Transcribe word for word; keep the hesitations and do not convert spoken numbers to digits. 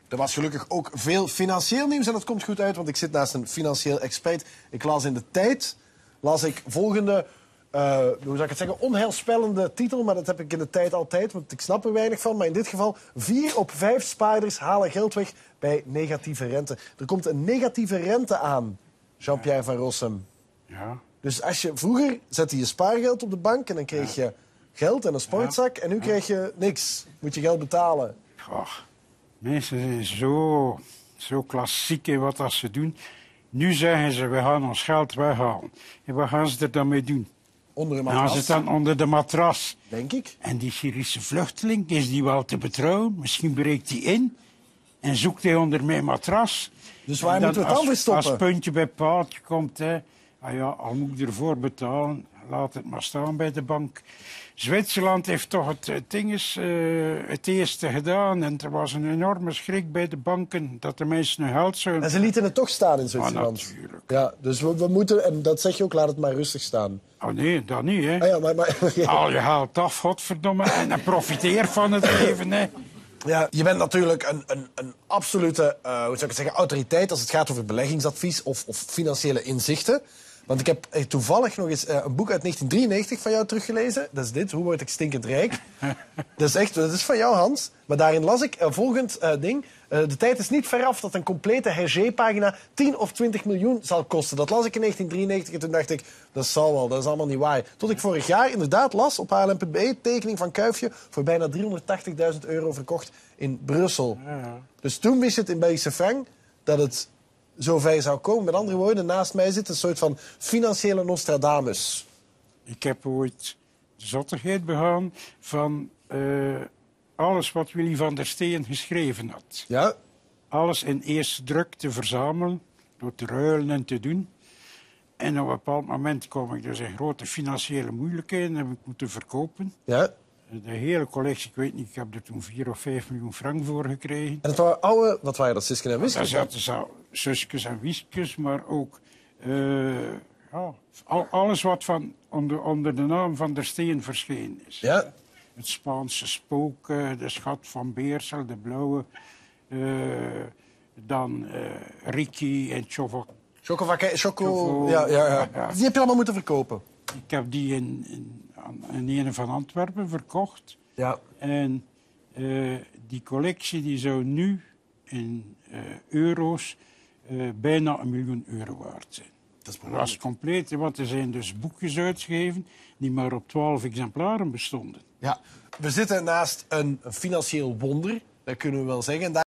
Er was gelukkig ook veel financieel nieuws en dat komt goed uit, want ik zit naast een financieel expert. Ik las in de Tijd, las ik volgende, uh, hoe zou ik het zeggen, onheilspellende titel, maar dat heb ik in de Tijd altijd, want ik snap er weinig van. Maar in dit geval, vier op vijf spaarders halen geld weg bij negatieve rente. Er komt een negatieve rente aan, Jean-Pierre van Rossum. Ja. Dus als je, vroeger zette je spaargeld op de bank en dan kreeg je geld en een sportzak en nu krijg je niks. Moet je geld betalen. Goh. Mensen zijn zo, zo klassiek in wat dat ze doen. Nu zeggen ze, we gaan ons geld weghalen. En wat gaan ze er dan mee doen? Onder een Dan gaan matras. ze het dan onder de matras. Denk ik. En die Syrische vluchteling, is die wel te betrouwen? Misschien breekt hij in en zoekt hij onder mijn matras. Dus waar En moeten we het als, anders stoppen? Als puntje bij paaltje komt, hè, ah ja, al moet ik ervoor betalen, laat het maar staan bij de bank. Zwitserland heeft toch het, het, ding is, uh, het eerste gedaan. En er was een enorme schrik bij de banken dat de mensen hun geld zouden... En ze lieten het toch staan in Zwitserland. Ah, natuurlijk. Ja, dus we, we moeten, en dat zeg je ook, laat het maar rustig staan. Oh nee, dat niet, hè. Ah ja, maar, maar, ja. Al je geld af, godverdomme, en dan profiteer van het leven, hè. Ja, je bent natuurlijk een, een, een absolute uh, hoe zou ik het zeggen, autoriteit als het gaat over beleggingsadvies of, of financiële inzichten. Want ik heb toevallig nog eens uh, een boek uit negentien drieënnegentig van jou teruggelezen. Dat is dit, Hoe word ik stinkend rijk? Dat is echt, dat is van jou, Hans. Maar daarin las ik uh, volgend uh, ding. Uh, de tijd is niet veraf dat een complete Hergé-pagina tien of twintig miljoen zal kosten. Dat las ik in negentien drieënnegentig en toen dacht ik, dat zal wel, dat is allemaal niet waar. Tot ik vorig jaar inderdaad las op H L M punt B E, tekening van Kuifje voor bijna driehonderdtachtigduizend euro verkocht in Brussel. Ja, ja. Dus toen wist je het in Belgische frank dat het zo ver zou komen. Met andere woorden, naast mij zit een soort van financiële Nostradamus. Ik heb ooit de zottigheid begaan van uh, alles wat Willy van der Steen geschreven had. Ja? Alles in eerste druk te verzamelen, door te ruilen en te doen. En op een bepaald moment kwam ik dus in grote financiële moeilijkheden en heb ik moeten verkopen. Ja. De hele collectie, ik weet niet, ik heb er toen vier of vijf miljoen frank voor gekregen. En het waren oude, wat waren dat, Sisken en Daar Wiskes? zaten zo zusjes en wieskes, maar ook uh, ja, al, alles wat van onder, onder de naam van der Steen verschenen is. Ja. Het Spaanse spook, uh, de schat van Beersel, de blauwe, uh, dan uh, Ricky en Choco. Chocovac, Choco, Choco, ja, ja, ja. ja. Die heb je allemaal moeten verkopen. Ik heb die in, in, in een van Antwerpen verkocht. Ja. En uh, die collectie die zou nu in uh, euro's uh, bijna een miljoen euro waard zijn. Dat is Dat was compleet, want er zijn dus boekjes uitgegeven die maar op twaalf exemplaren bestonden. Ja. We zitten naast een financieel wonder, dat kunnen we wel zeggen.